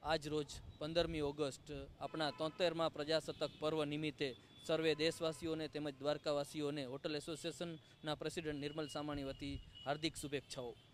આજ રોજ 15મી ઓગસ્ટ આપણા 73મા પ્રજાસત્તાક પર્વ નિમિત્તે સર્વે દેશવાસીઓને તેમજ દ્વારકાવાસીઓને હોટલ એસોસિએશનના પ્રેસિડેન્ટ નિર્મલ સામાણી વતી હાર્દિક શુભેચ્છાઓ।